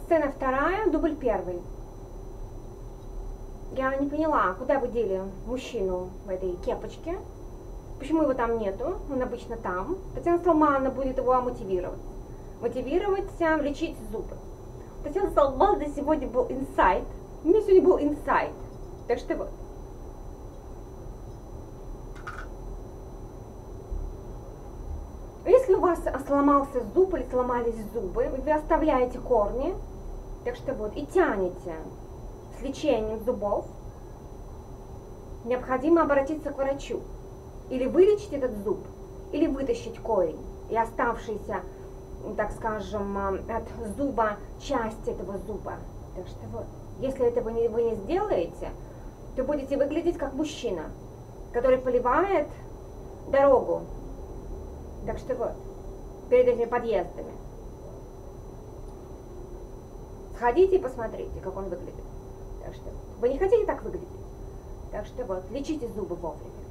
Сцена вторая, дубль первый. Я не поняла, куда вы дели мужчину в этой кепочке? Почему его там нету? Он обычно там. Татьяна Салмановна будет его мотивировать. Мотивировать, лечить зубы. Татьяна Салмановна сегодня был инсайт. У меня сегодня был инсайт. Так что вот. Если у вас сломался зуб или сломались зубы, вы оставляете корни, так что вот, и тянете с лечением зубов, необходимо обратиться к врачу. Или вылечить этот зуб, или вытащить корень и оставшиеся, так скажем, от зуба часть этого зуба. Так что вот, если этого вы не сделаете, то будете выглядеть как мужчина, который поливает дорогу. Так что вот, перед этими подъездами. Сходите и посмотрите, как он выглядит. Так что вы не хотите так выглядеть? Так что вот, лечите зубы вовремя.